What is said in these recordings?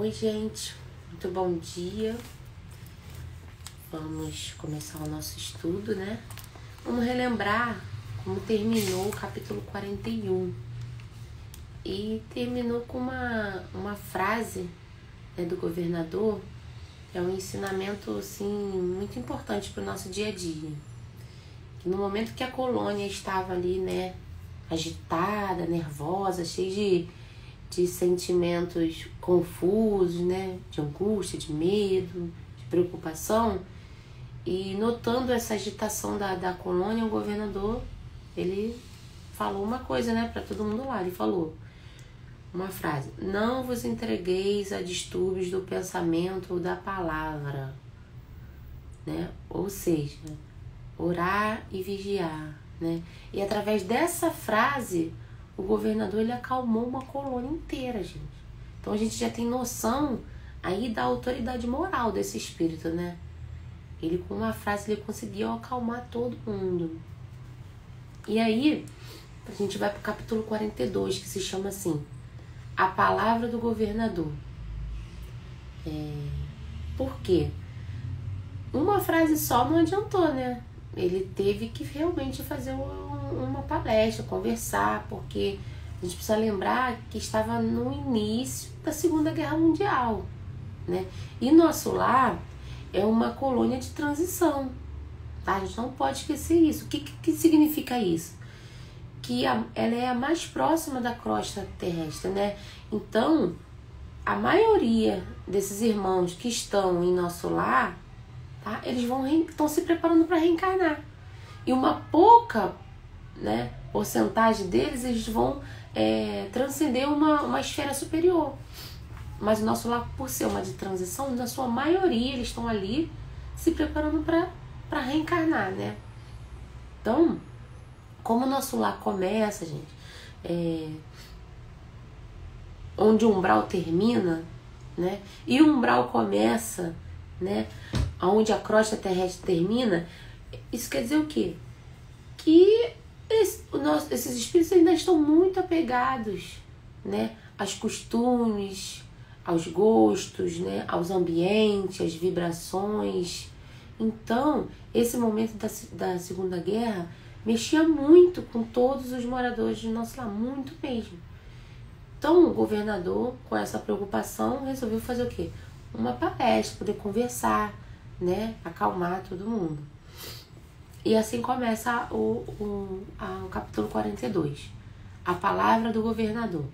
Oi, gente, muito bom dia. Vamos começar o nosso estudo, né? Vamos relembrar como terminou o capítulo 41. E terminou com uma frase, né, do governador, que é um ensinamento assim, muito importante para o nosso dia a dia. Que no momento que a colônia estava ali, né, agitada, nervosa, cheia de sentimentos confusos, né, de angústia, de medo, de preocupação, e notando essa agitação da colônia, o governador, ele falou uma coisa, né, para todo mundo lá. Ele falou uma frase: não vos entregueis a distúrbios do pensamento ou da palavra, né? Ou seja, orar e vigiar, né? E através dessa frase, o governador, ele acalmou uma colônia inteira, gente. Então a gente já tem noção aí da autoridade moral desse espírito, né? Ele, com uma frase, ele conseguiu acalmar todo mundo. E aí, a gente vai pro capítulo 42, que se chama assim: a palavra do governador. Por quê? Uma frase só não adiantou, né? Ele teve que realmente fazer uma palestra, conversar, porque a gente precisa lembrar que estava no início da Segunda Guerra Mundial, né? E nosso lar é uma colônia de transição, tá? A gente não pode esquecer isso. O que significa isso? Que ela é a mais próxima da crosta terrestre, né? Então, a maioria desses irmãos que estão em nosso lar, tá? Eles estão se preparando para reencarnar. E uma pouca, né, porcentagem deles, eles vão transcender uma esfera superior. Mas o nosso lar, por ser uma de transição, na sua maioria, eles estão ali se preparando para reencarnar, né? Então, como o nosso lar começa, gente, onde o umbral termina, né? E o umbral começa, né? Onde a crosta terrestre termina, isso quer dizer o quê? Que esses espíritos ainda estão muito apegados, né, aos costumes, aos gostos, né, aos ambientes, às vibrações. Então, esse momento da Segunda Guerra mexia muito com todos os moradores do nosso lar, muito mesmo. Então, o governador, com essa preocupação, resolveu fazer o quê? Uma palestra, poder conversar, né, acalmar todo mundo. E assim começa o capítulo 42. A palavra do governador.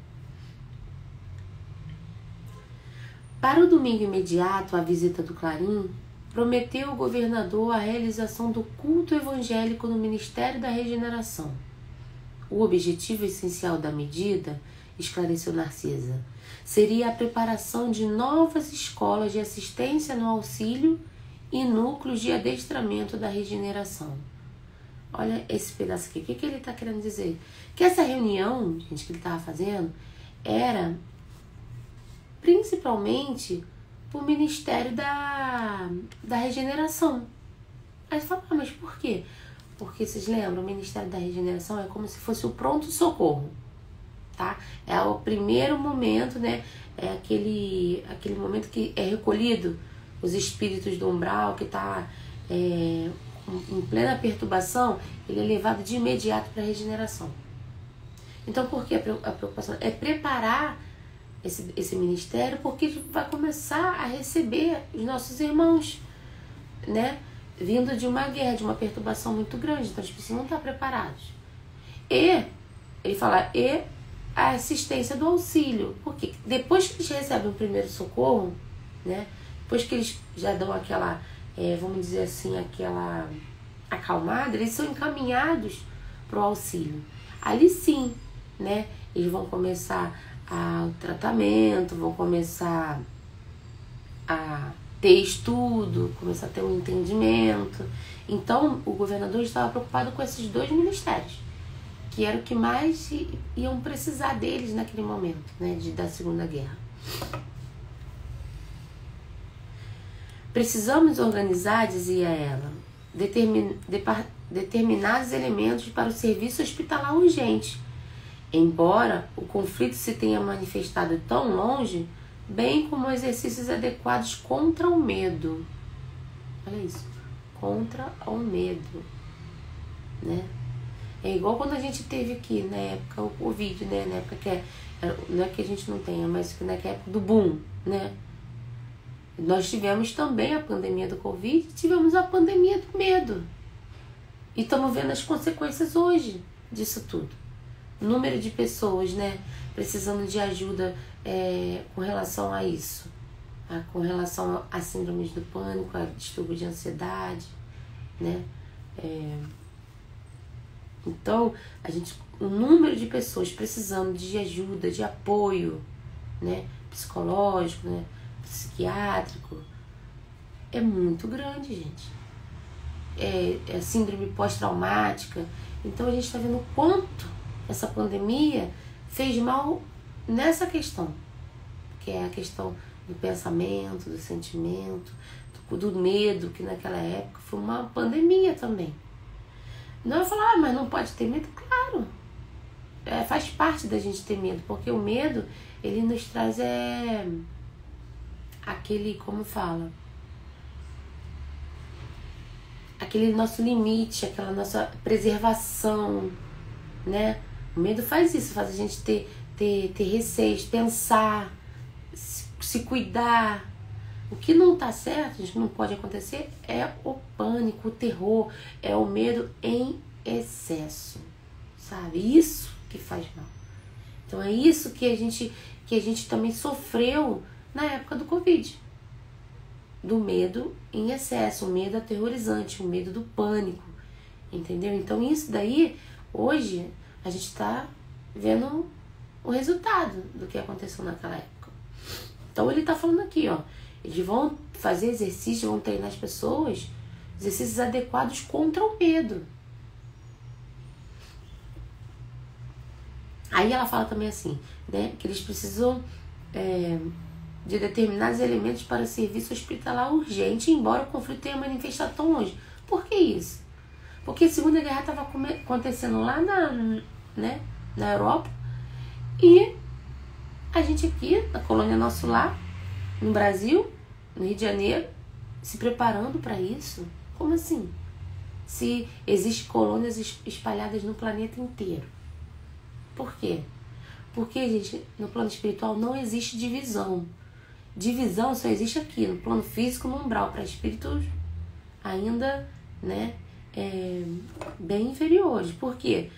Para o domingo imediato à visita do Clarim, prometeu o governador a realização do culto evangélico no Ministério da Regeneração. O objetivo essencial da medida, esclareceu Narcisa, seria a preparação de novas escolas de assistência no auxílio e núcleos de adestramento da regeneração. Olha esse pedaço aqui. O que ele está querendo dizer? Que essa reunião, gente, que ele estava fazendo, era principalmente para o Ministério da Regeneração. Aí você fala, mas por quê? Porque vocês lembram, o Ministério da Regeneração é como se fosse o pronto-socorro, tá? É o primeiro momento, né? É aquele momento que é recolhido os espíritos do umbral, que está em plena perturbação, ele é levado de imediato para a regeneração. Então, por que a preocupação? É preparar esse ministério, porque vai começar a receber os nossos irmãos, né, vindo de uma guerra, de uma perturbação muito grande. Então, as pessoas não estão preparadas. E, ele fala, e a assistência do auxílio. Porque depois que eles recebem o primeiro socorro, né, depois que eles já dão aquela, vamos dizer assim, aquela acalmada, eles são encaminhados para o auxílio. Ali sim, né, eles vão começar o tratamento, vão começar a ter estudo, começar a ter um entendimento. Então, o governador estava preocupado com esses dois ministérios, que era o que mais iam precisar deles naquele momento, né, da Segunda Guerra. Precisamos organizar, dizia ela, determinados elementos para o serviço hospitalar urgente. Embora o conflito se tenha manifestado tão longe, bem como exercícios adequados contra o medo. Olha isso, contra o medo, né? É igual quando a gente teve aqui, na época, o Covid, né? Na época que não é que a gente não tenha, mas na época do boom, né? Nós tivemos também a pandemia do Covid, tivemos a pandemia do medo. E estamos vendo as consequências hoje disso tudo. O número de pessoas, né, precisando de ajuda com relação a isso. Com relação a síndromes do pânico, a distúrbio de ansiedade, né? Então, o número de pessoas precisando de ajuda, de apoio, né, psicológico, né, psiquiátrico, é muito grande, gente. É síndrome pós-traumática. Então, a gente está vendo o quanto essa pandemia fez mal nessa questão, que é a questão do pensamento, do sentimento, do medo, que naquela época foi uma pandemia também. Não é falar, mas não pode ter medo? Claro, faz parte da gente ter medo, porque o medo, ele nos traz aquele, como fala, aquele nosso limite, aquela nossa preservação, né? O medo faz isso, faz a gente ter receios, pensar, se cuidar. O que não tá certo, gente, não pode acontecer, é o pânico, o terror, é o medo em excesso, sabe? Isso que faz mal. Então é isso que a gente também sofreu na época do Covid. Do medo em excesso, o medo aterrorizante, o medo do pânico, entendeu? Então isso daí, hoje, a gente tá vendo o resultado do que aconteceu naquela época. Então ele tá falando aqui, ó, eles vão fazer exercícios, vão treinar as pessoas, exercícios adequados contra o medo. Aí ela fala também assim, né, que eles precisam de determinados elementos para serviço hospitalar urgente, embora o conflito tenha manifestado tão longe. Por que isso? Porque a Segunda Guerra estava acontecendo lá na Europa, e a gente aqui, na colônia Nosso Lar, no Brasil, no Rio de Janeiro, se preparando para isso. Como assim? Se existem colônias espalhadas no planeta inteiro. Por quê? Porque, gente, no plano espiritual não existe divisão. Divisão só existe aqui, no plano físico, no umbral, para espíritos ainda, né, bem inferiores. Por quê?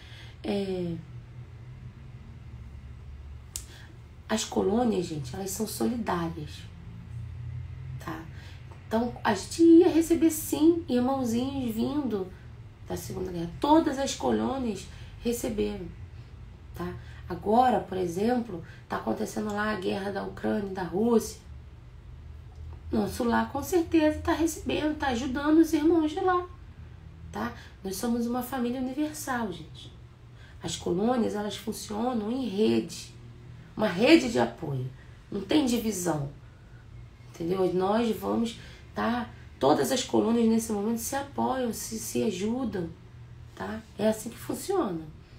As colônias, gente, elas são solidárias, tá? Então, a gente ia receber, sim, irmãozinhos vindo da Segunda Guerra. Todas as colônias receberam, tá? Agora, por exemplo, tá acontecendo lá a guerra da Ucrânia e da Rússia. Nosso lar, com certeza, tá recebendo, tá ajudando os irmãos de lá, tá? Nós somos uma família universal, gente. As colônias, elas funcionam em rede. Uma rede de apoio. Não tem divisão. Entendeu? Nós vamos, tá? Todas as colônias nesse momento se apoiam, se ajudam, tá? É assim que funciona.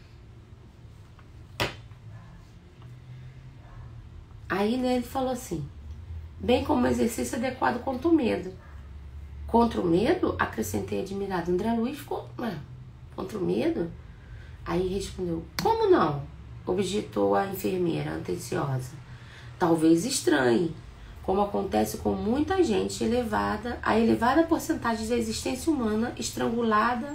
Aí, né, ele falou assim, bem como exercício adequado contra o medo. Contra o medo, acrescentei admirado. André Luiz ficou, contra o medo? Aí respondeu, como não? Objetou a enfermeira, atenciosa. Talvez estranhe, como acontece com muita gente a elevada porcentagem da existência humana estrangulada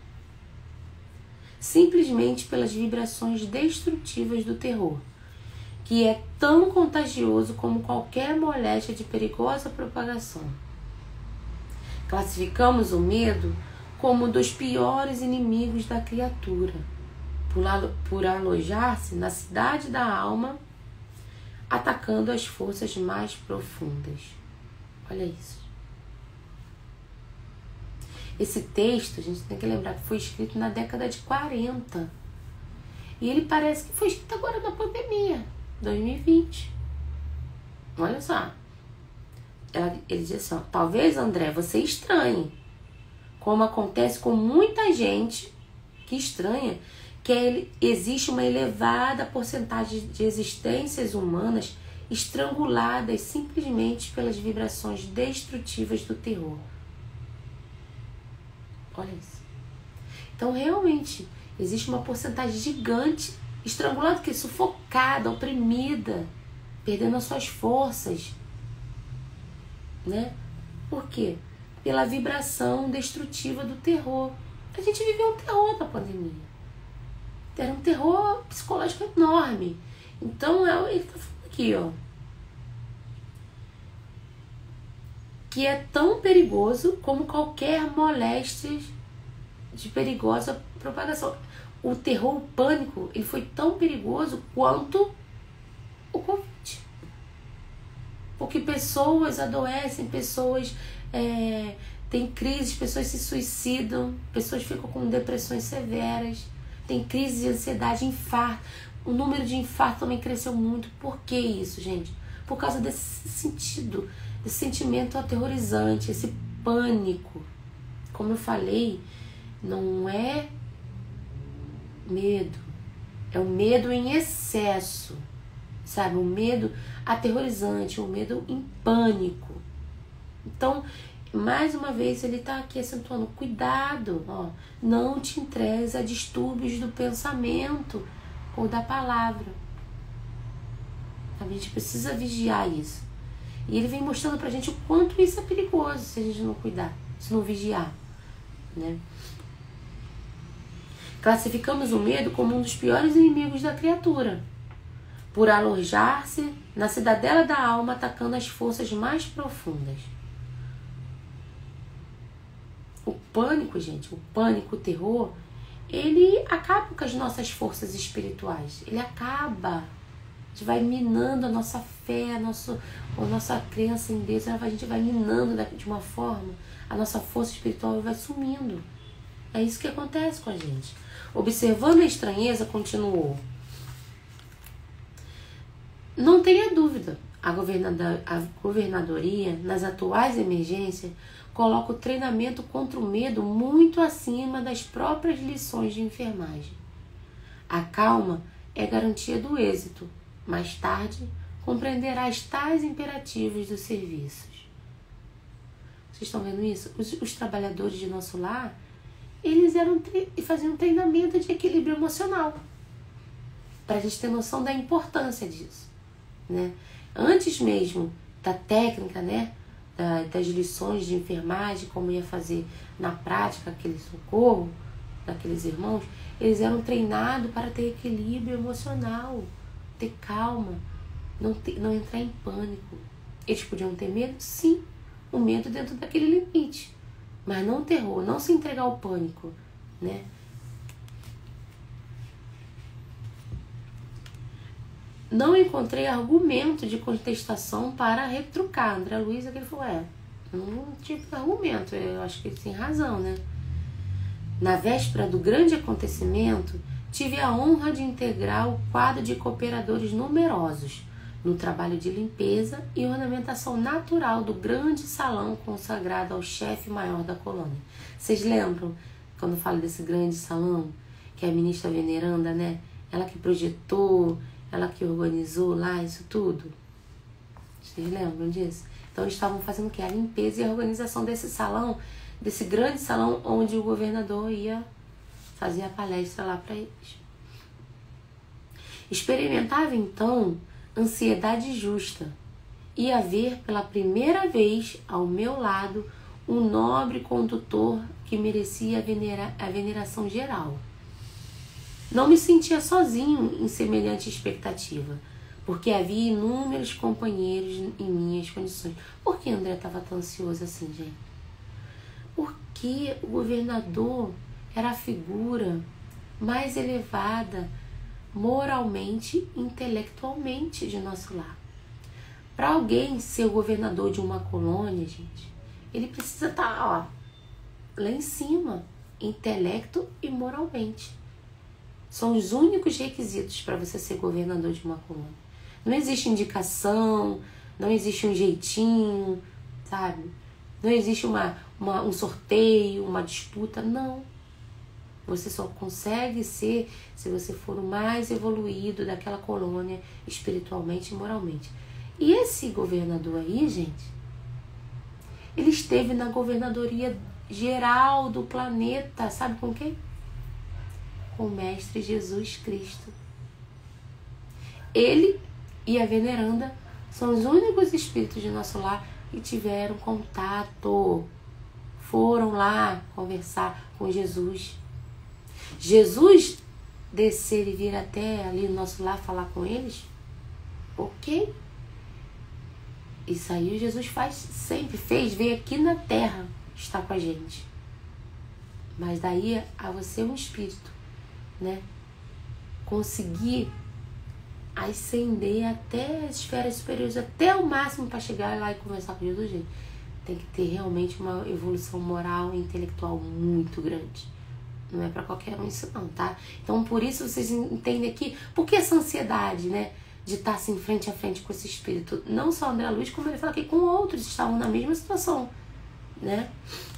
simplesmente pelas vibrações destrutivas do terror, que é tão contagioso como qualquer moléstia de perigosa propagação. Classificamos o medo como um dos piores inimigos da criatura, por alojar-se na cidade da alma, atacando as forças mais profundas. Olha isso. Esse texto, a gente tem que lembrar que foi escrito na década de 40. E ele parece que foi escrito agora na pandemia, 2020. Olha só. Ele diz assim, ó, talvez, André, você estranhe, como acontece com muita gente que estranha, que existe uma elevada porcentagem de existências humanas estranguladas simplesmente pelas vibrações destrutivas do terror. Olha isso. Então, realmente, existe uma porcentagem gigante estrangulada, que é sufocada, oprimida, perdendo as suas forças, né? Por quê? Pela vibração destrutiva do terror. A gente viveu um terror da pandemia. Era um terror psicológico enorme. Então, ele está falando aqui, ó, que é tão perigoso como qualquer moléstia de perigosa propagação. O terror, o pânico, ele foi tão perigoso quanto o Covid. Porque pessoas adoecem, pessoas têm crises, pessoas se suicidam, pessoas ficam com depressões severas, tem crise de ansiedade, infarto. O número de infarto também cresceu muito. Por que isso, gente? Por causa desse sentido, desse sentimento aterrorizante, esse pânico. Como eu falei, não é medo, é o medo em excesso, sabe? Um medo aterrorizante, um medo em pânico. Então, mais uma vez, ele está aqui acentuando, cuidado, ó, não te entregues a distúrbios do pensamento ou da palavra. A gente precisa vigiar isso. E ele vem mostrando pra gente o quanto isso é perigoso se a gente não cuidar, se não vigiar, né? Classificamos o medo como um dos piores inimigos da criatura, por alojar-se na cidadela da alma, atacando as forças mais profundas. O pânico, gente, o pânico, o terror, ele acaba com as nossas forças espirituais. Ele acaba. A gente vai minando a nossa fé, a nossa crença em Deus. A gente vai minando de uma forma, a nossa força espiritual vai sumindo. É isso que acontece com a gente. Observando a estranheza, continuou. Não tenha dúvida, a governadoria, nas atuais emergências, coloca o treinamento contra o medo muito acima das próprias lições de enfermagem. A calma é garantia do êxito. Mais tarde, compreenderás tais imperativos dos serviços. Vocês estão vendo isso? Os trabalhadores de nosso lar, eles faziam um treinamento de equilíbrio emocional, para a gente ter noção da importância disso, né? Antes mesmo da técnica, né? Das lições de enfermagem, como ia fazer na prática aquele socorro daqueles irmãos, eles eram treinados para ter equilíbrio emocional, ter calma, não entrar em pânico. Eles podiam ter medo? Sim, o medo dentro daquele limite, mas não o terror, não se entregar ao pânico, né? Não encontrei argumento de contestação para retrucar. André Luiz, ele falou, não tive argumento, eu acho que ele tem razão, né? Na véspera do grande acontecimento, tive a honra de integrar o quadro de cooperadores numerosos no trabalho de limpeza e ornamentação natural do grande salão consagrado ao chefe maior da colônia. Vocês lembram, quando eu falo desse grande salão, que a ministra veneranda, né? Ela que projetou, ela que organizou lá isso tudo. Vocês lembram disso? Então eles estavam fazendo o quê? A limpeza e a organização desse salão, desse grande salão onde o governador ia fazer a palestra lá para eles. Experimentava então ansiedade justa e haver pela primeira vez ao meu lado um nobre condutor que merecia a veneração geral. Não me sentia sozinho em semelhante expectativa, porque havia inúmeros companheiros em minhas condições. Por que André estava tão ansioso assim, gente? Porque o governador era a figura mais elevada moralmente, intelectualmente de nosso lar. Para alguém ser o governador de uma colônia, gente, ele precisa estar lá em cima, intelecto e moralmente. São os únicos requisitos para você ser governador de uma colônia. Não existe indicação, não existe um jeitinho, sabe? Não existe um sorteio, uma disputa, não. Você só consegue ser se você for o mais evoluído daquela colônia espiritualmente e moralmente. E esse governador aí, gente, ele esteve na governadoria geral do planeta, sabe com quem? Com o Mestre Jesus Cristo. Ele e a veneranda são os únicos espíritos de nosso lar que tiveram contato, foram lá conversar com Jesus. Jesus descer e vir até ali no nosso lar falar com eles? Ok. Isso aí Jesus faz, sempre fez, veio aqui na Terra estar com a gente. Mas daí a você um espírito, né? Conseguir ascender até as esferas superiores, até o máximo para chegar lá e conversar com Jesus, gente. Tem que ter realmente uma evolução moral e intelectual muito grande. Não é para qualquer um isso não, tá? Então por isso vocês entendem aqui, por que essa ansiedade, né? De estar assim frente a frente com esse espírito. Não só André Luiz, como ele fala aqui, com outros que estavam na mesma situação, né?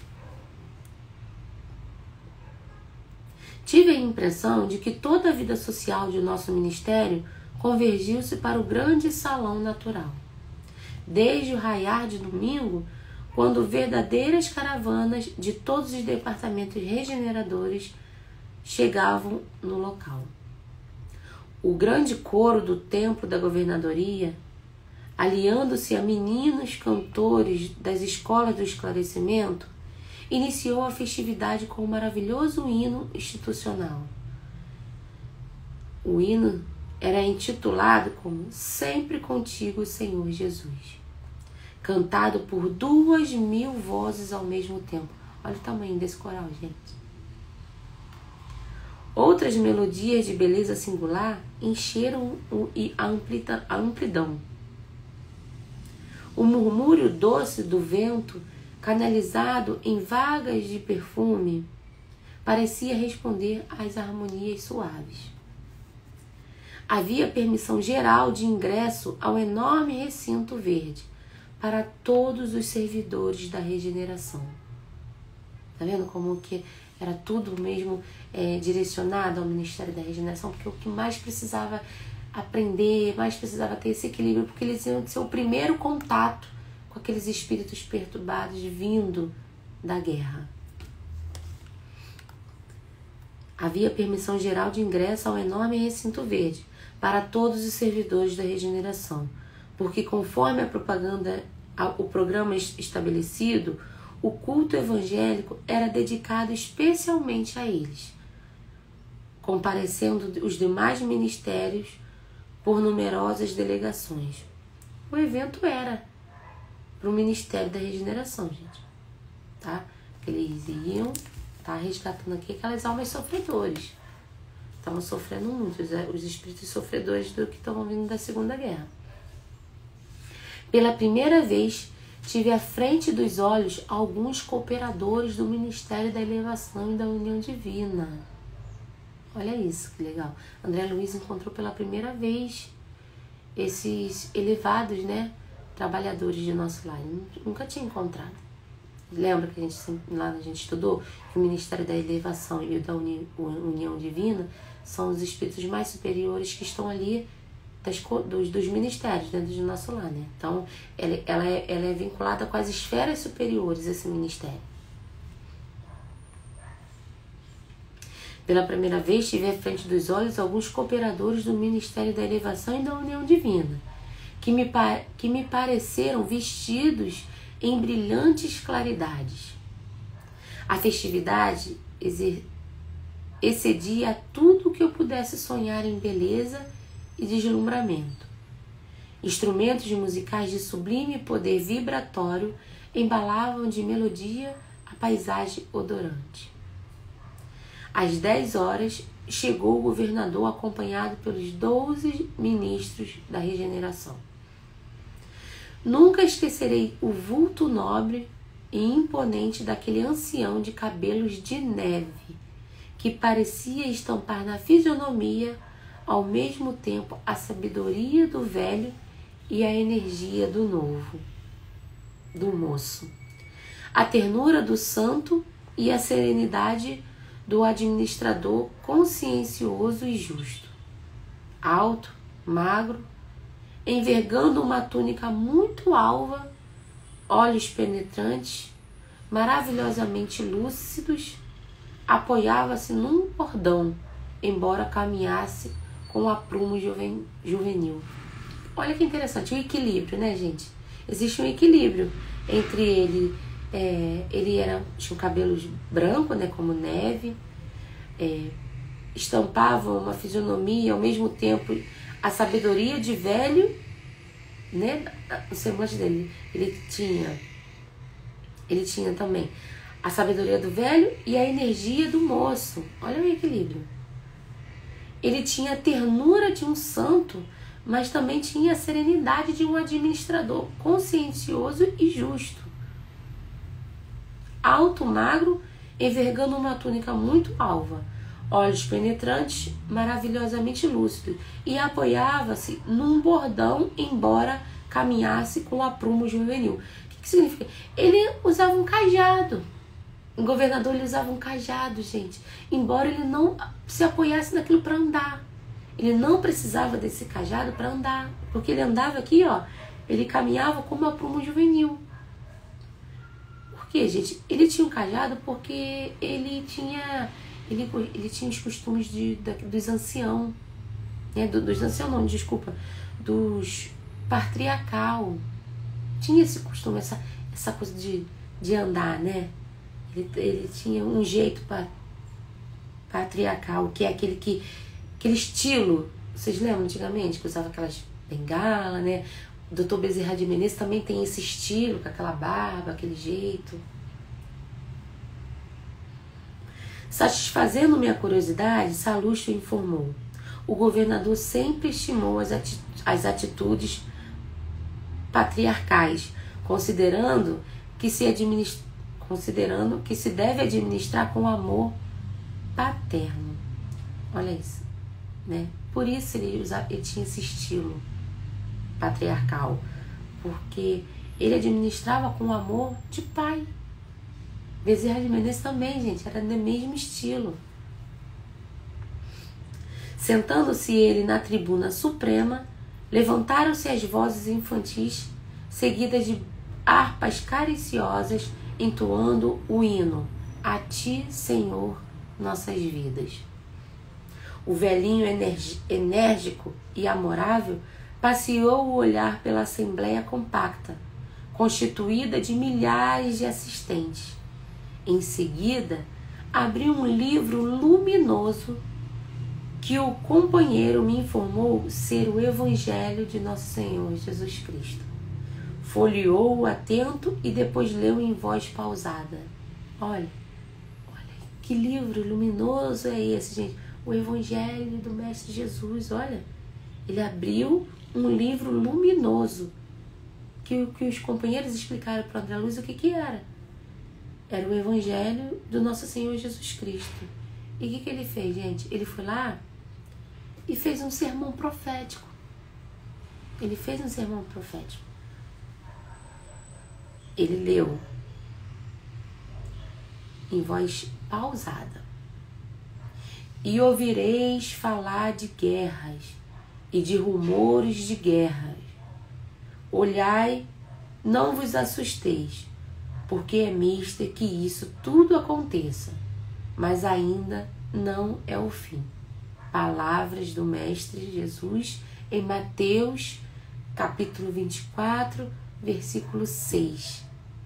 Tive a impressão de que toda a vida social de nosso ministério convergiu-se para o grande salão natural. Desde o raiar de domingo, quando verdadeiras caravanas de todos os departamentos regeneradores chegavam no local. O grande coro do templo da governadoria, aliando-se a meninos cantores das escolas do esclarecimento, iniciou a festividade com um maravilhoso hino institucional. O hino era intitulado como Sempre Contigo, Senhor Jesus, cantado por 2.000 vozes ao mesmo tempo. Olha o tamanho desse coral, gente. Outras melodias de beleza singular encheram a amplidão. O murmúrio doce do vento, canalizado em vagas de perfume, parecia responder às harmonias suaves. Havia permissão geral de ingresso ao enorme recinto verde para todos os servidores da regeneração. Tá vendo como que era tudo mesmo direcionado ao Ministério da Regeneração? Porque o que mais precisava aprender, mais precisava ter esse equilíbrio, porque eles iam ser o primeiro contato com aqueles espíritos perturbados vindo da guerra. Havia permissão geral de ingresso ao enorme recinto verde para todos os servidores da regeneração, porque conforme o programa estabelecido, o culto evangélico era dedicado especialmente a eles, comparecendo os demais ministérios por numerosas delegações. O evento era para o Ministério da Regeneração, gente, tá? Eles iam resgatando aqui aquelas almas sofredores. Estavam sofrendo muito, os espíritos sofredores do que estavam vindo da Segunda Guerra. Pela primeira vez, tive à frente dos olhos alguns cooperadores do Ministério da Elevação e da União Divina. Olha isso, que legal. André Luiz encontrou pela primeira vez esses elevados, né, trabalhadores de nosso lar. Nunca tinha encontrado. Lembra que lá a gente estudou que o Ministério da Elevação e o da União Divina são os espíritos mais superiores que estão ali dos ministérios dentro do nosso lar, né? Então, ela é vinculada com as esferas superiores, esse ministério. Pela primeira vez, tive à frente dos olhos alguns cooperadores do Ministério da Elevação e da União Divina, que me pareceram vestidos em brilhantes claridades. A festividade excedia a tudo que eu pudesse sonhar em beleza e deslumbramento. Instrumentos musicais de sublime poder vibratório embalavam de melodia a paisagem odorante. Às 10 horas, chegou o governador acompanhado pelos 12 ministros da regeneração. Nunca esquecerei o vulto nobre e imponente daquele ancião de cabelos de neve, que parecia estampar na fisionomia ao mesmo tempo a sabedoria do velho e a energia do novo, do moço, a ternura do santo e a serenidade do administrador consciencioso e justo. Alto, magro, envergando uma túnica muito alva, olhos penetrantes, maravilhosamente lúcidos, apoiava-se num bordão, embora caminhasse com aprumo juvenil. Olha que interessante, o equilíbrio, né, gente? Existe um equilíbrio entre ele. Tinha cabelos brancos, né, como neve, estampava uma fisionomia, ao mesmo tempo a sabedoria de velho, né, o semblante dele. Ele tinha também a sabedoria do velho e a energia do moço. Olha o equilíbrio. Ele tinha a ternura de um santo, mas também tinha a serenidade de um administrador consciencioso e justo. Alto, magro, envergando uma túnica muito alva, olhos penetrantes, maravilhosamente lúcidos, e apoiava-se num bordão, embora caminhasse com aprumo juvenil. O que significa? Ele usava um cajado. O governador ele usava um cajado, gente, embora ele não se apoiasse naquilo para andar. Ele não precisava desse cajado para andar, porque ele andava aqui, ó, ele caminhava como aprumo juvenil. Por quê, gente? Ele tinha um cajado porque ele tinha os costumes dos anciãos, né? Dos anciãos não, desculpa, dos patriarcal. Tinha esse costume, essa coisa de andar, né? Ele tinha um jeito patriarcal, que é aquele estilo. Vocês lembram antigamente que usava aquelas bengalas, né? O Dr. Bezerra de Menezes também tem esse estilo, com aquela barba, aquele jeito. Satisfazendo minha curiosidade, Salustio informou: o governador sempre estimou as atitudes patriarcais, considerando que se deve administrar com amor paterno. Olha isso, né? Por isso ele tinha esse estilo patriarcal, porque ele administrava com amor de pai. Bezerra de Menezes também, gente, era do mesmo estilo. Sentando-se ele na tribuna suprema, levantaram-se as vozes infantis, seguidas de harpas cariciosas, entoando o hino: a ti, Senhor, nossas vidas. O velhinho enérgico e amorável passeou o olhar pela assembleia compacta, constituída de milhares de assistentes. Em seguida, abriu um livro luminoso que o companheiro me informou ser o Evangelho de Nosso Senhor Jesus Cristo. Folheou-o atento e depois leu em voz pausada. Olha, que livro luminoso é esse, gente? O Evangelho do Mestre Jesus, olha. Ele abriu um livro luminoso que os companheiros explicaram para André Luiz o que era. Era o Evangelho do Nosso Senhor Jesus Cristo. E o que ele fez, gente? Ele foi lá e fez um sermão profético. Ele fez um sermão profético. Ele leu em voz pausada: e ouvireis falar de guerras e de rumores de guerras. Olhai, não vos assusteis, porque é mister que isso tudo aconteça, mas ainda não é o fim. Palavras do Mestre Jesus em Mateus, capítulo 24, versículo 6.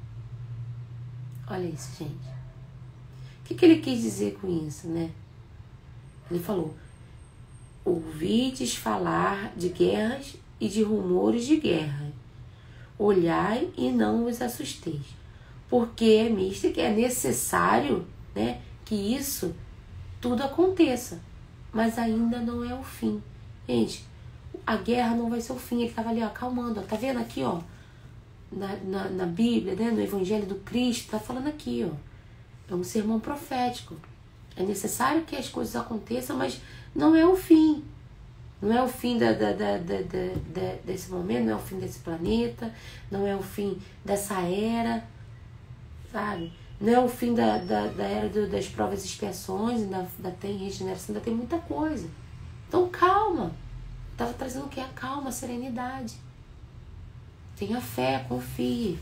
Olha isso, gente. O que ele quis dizer com isso, né? Ele falou: ouvides falar de guerras e de rumores de guerra. Olhai e não vos assusteis, porque é mister que é necessário, né, que isso tudo aconteça, mas ainda não é o fim. Gente, a guerra não vai ser o fim. Ele estava ali, ó, acalmando, ó. Tá vendo aqui, ó, na Bíblia, né, no Evangelho do Cristo, tá falando aqui, ó, é um sermão profético. É necessário que as coisas aconteçam, mas não é o fim. Não é o fim desse momento, não é o fim desse planeta, não é o fim dessa era, sabe? Não é o fim da era das provas e expiações, ainda tem regeneração, ainda tem muita coisa. Então calma, Estava trazendo o que? A calma, a serenidade. Tenha fé, confie.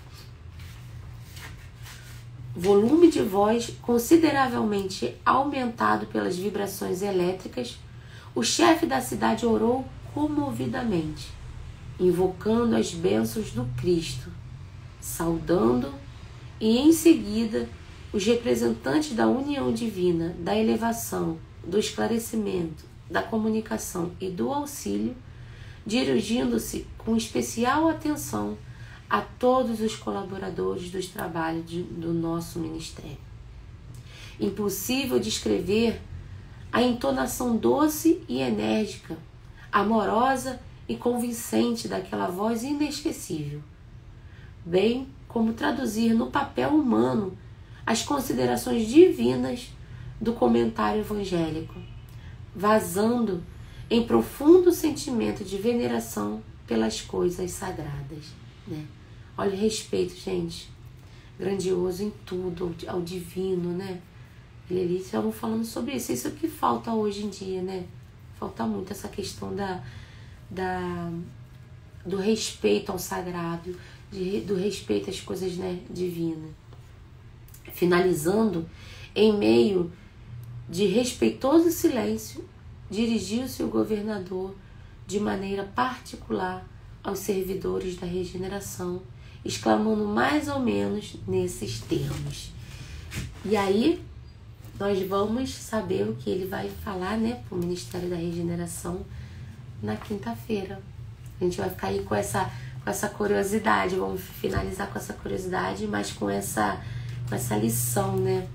Volume de voz consideravelmente aumentado pelas vibrações elétricas, o chefe da cidade orou comovidamente, invocando as bênçãos do Cristo, saudando, e em seguida os representantes da união divina, da elevação, do esclarecimento, da comunicação e do auxílio, dirigindo-se com especial atenção a todos os colaboradores dos trabalhos do nosso ministério. Impossível descrever a entonação doce e enérgica, amorosa e convincente daquela voz inesquecível, bem como traduzir no papel humano as considerações divinas do comentário evangélico, vazando em profundo sentimento de veneração pelas coisas sagradas, né? Olha o respeito, gente, grandioso em tudo, ao divino, né? Ele ali estavam falando sobre isso. Isso é o que falta hoje em dia, né? Falta muito essa questão do respeito ao sagrado, do respeito às coisas, né, divinas. Finalizando, em meio de respeitoso silêncio, dirigiu-se o governador de maneira particular aos servidores da regeneração, exclamando mais ou menos nesses termos. E aí nós vamos saber o que ele vai falar, né, para o Ministério da Regeneração na quinta-feira. A gente vai ficar aí com essa curiosidade, vamos finalizar com essa curiosidade, mas com essa lição, né,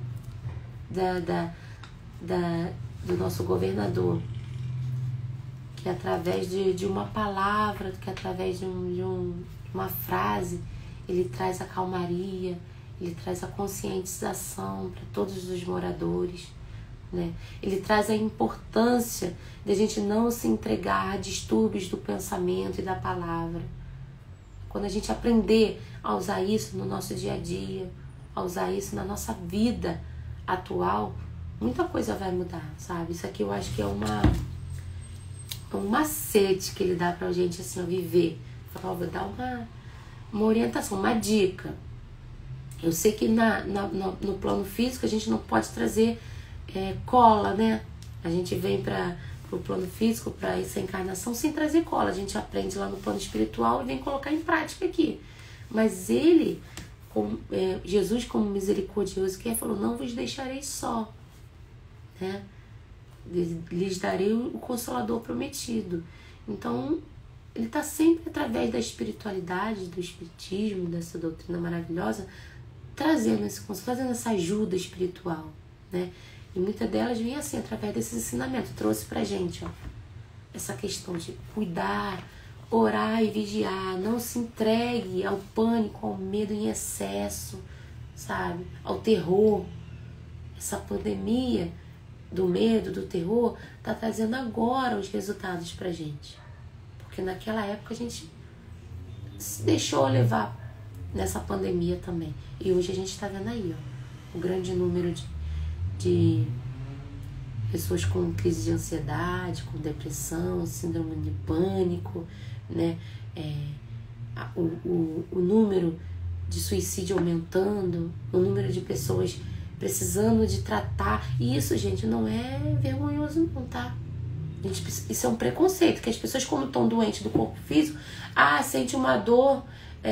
do nosso governador, que através de uma palavra, que através de uma frase, ele traz a calmaria, ele traz a conscientização para todos os moradores, né? Ele traz a importância de a gente não se entregar a distúrbios do pensamento e da palavra. Quando a gente aprender a usar isso no nosso dia a dia, a usar isso na nossa vida atual, muita coisa vai mudar, sabe? Isso aqui eu acho que é um macete que ele dá pra gente, assim, ó, viver. Fala, vou dar uma orientação, uma dica. Eu sei que no plano físico a gente não pode trazer cola, né? A gente vem para o plano físico, para essa encarnação, sem trazer cola. A gente aprende lá no plano espiritual e vem colocar em prática aqui. Mas ele, Jesus como misericordioso, que falou, não vos deixarei só, né? Lhes darei o Consolador prometido. Então, ele está sempre, através da espiritualidade, do espiritismo, dessa doutrina maravilhosa, trazendo esse consolo, trazendo essa ajuda espiritual, né? E muitas delas vêm assim, através desses ensinamentos. Trouxe pra gente, ó, essa questão de cuidar, orar e vigiar. Não se entregue ao pânico, ao medo em excesso, sabe? Ao terror. Essa pandemia do medo, do terror, tá trazendo agora os resultados pra gente. Porque naquela época a gente se deixou levar nessa pandemia também. E hoje a gente tá vendo aí, ó, o grande número de pessoas com crise de ansiedade, com depressão, síndrome de pânico, né? O número de suicídio aumentando, o número de pessoas precisando de tratar. E isso, gente, não é vergonhoso não, tá? Gente, isso é um preconceito, que as pessoas, como estão doentes do corpo físico, sente uma dor,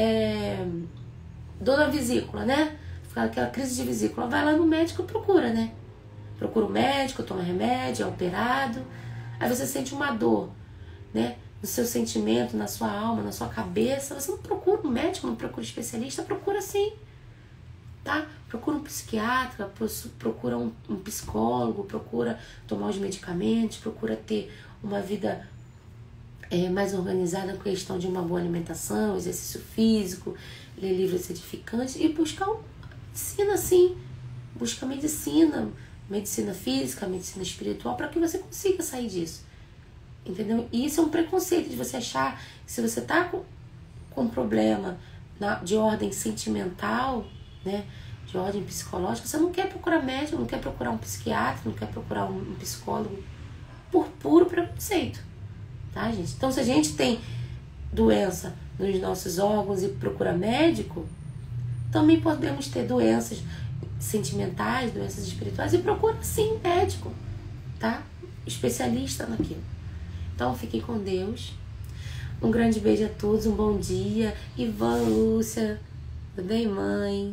dor na vesícula, né? Aquela crise de vesícula, vai lá no médico e procura, né? Procura o médico, toma remédio, é operado. Aí você sente uma dor, né? No seu sentimento, na sua alma, na sua cabeça. Você não procura um médico, não procura um especialista, procura sim, tá? Procura um psiquiatra, procura um psicólogo, procura tomar os medicamentos, procura ter uma vida mais organizada com a questão de uma boa alimentação, exercício físico, ler livros edificantes e buscar medicina, sim. Busca medicina física, medicina espiritual, para que você consiga sair disso. Entendeu? E isso é um preconceito de você achar que se você tá com problema de ordem sentimental, né, de ordem psicológica, você não quer procurar médico, não quer procurar um psiquiatra, não quer procurar um psicólogo, por puro preconceito, tá? tá, gente? Então, se a gente tem doença nos nossos órgãos e procura médico, também podemos ter doenças sentimentais, doenças espirituais, e procura sim médico, tá? Especialista naquilo. Então, fiquem com Deus. Um grande beijo a todos, um bom dia. Ivan, Lúcia, tudo bem, mãe?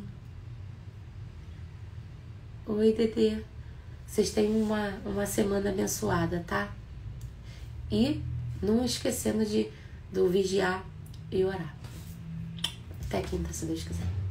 Oi, Tetê. Vocês têm uma semana abençoada, tá? E não esquecendo do vigiar e orar. Até quinta, se Deus quiser.